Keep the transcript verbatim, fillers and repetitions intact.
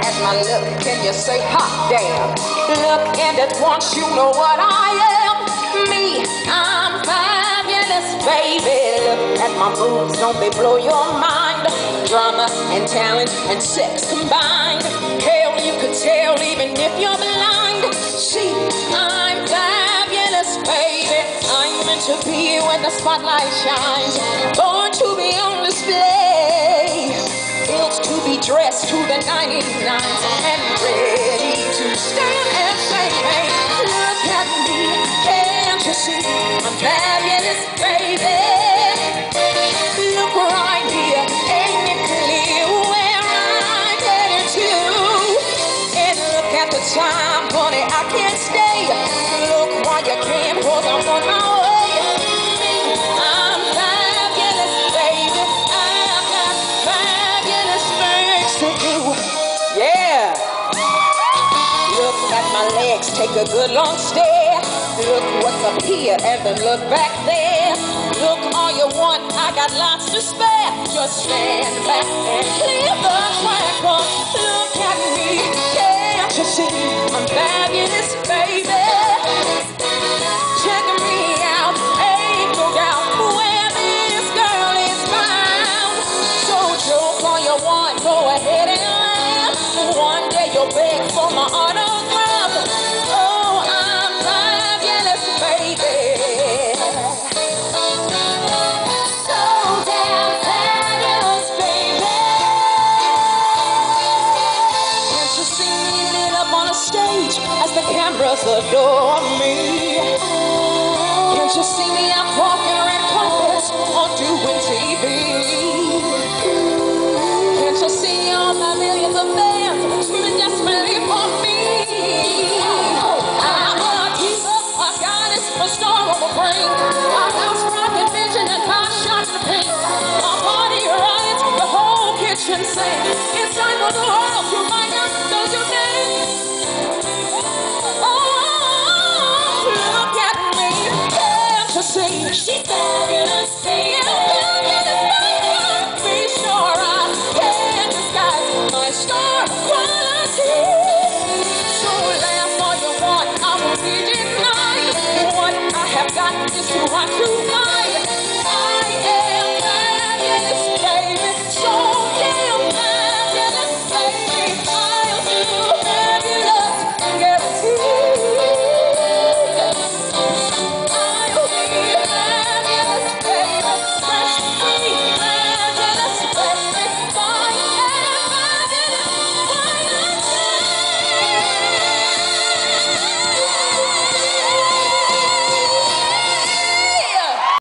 at my look, can you say hot damn? Look and at once you know what I am. Me, I'm fabulous, baby. Look at my moves, don't they blow your mind? Drama and talent and sex combined. Hell, you could tell even if you're blind. See, I'm fabulous, baby. I'm meant to be when the spotlight shines. Born to be on display. Built to be dressed to the ninety-nines and ready to stand and say, hey, look at me, can't you see? I'm fabulous, baby. Look right here, ain't it clear where I'm headed to? And look at the time, honey, I can't stay. Look while you can, cause I'm on my way. Me, I'm fabulous, baby. I've got fabulous things to do. Yeah. Look at my legs, take a good long stare. Look what's up here and then look back there. Look all you want, I got lots to spare. Just stand back and clear the track. Look at me, can't you see? I'm fabulous, baby. Check me out, ain't no doubt where this girl is found. So joke all you want, go ahead and laugh. One day you'll beg for my autograph. Oh, I'm fabulous, baby. So damn fabulous, baby. Can't you see me lit up on a stage as the cameras adore me? Can't you see me out walking red carpets or doing T V? Can't you see all my millions of fans screaming desperately for me? I'm a diva, a goddess, a star on the brain, a house rocket vision and hot shots to paint. A party riot, the whole kitchen sink. It's time for the world to find out, don't you think? Oh, look at me, can't you see? She's fabulous, baby. Be sure I can't disguise my star quality. So laugh all you want, I won't be denied. What I have got is too hot to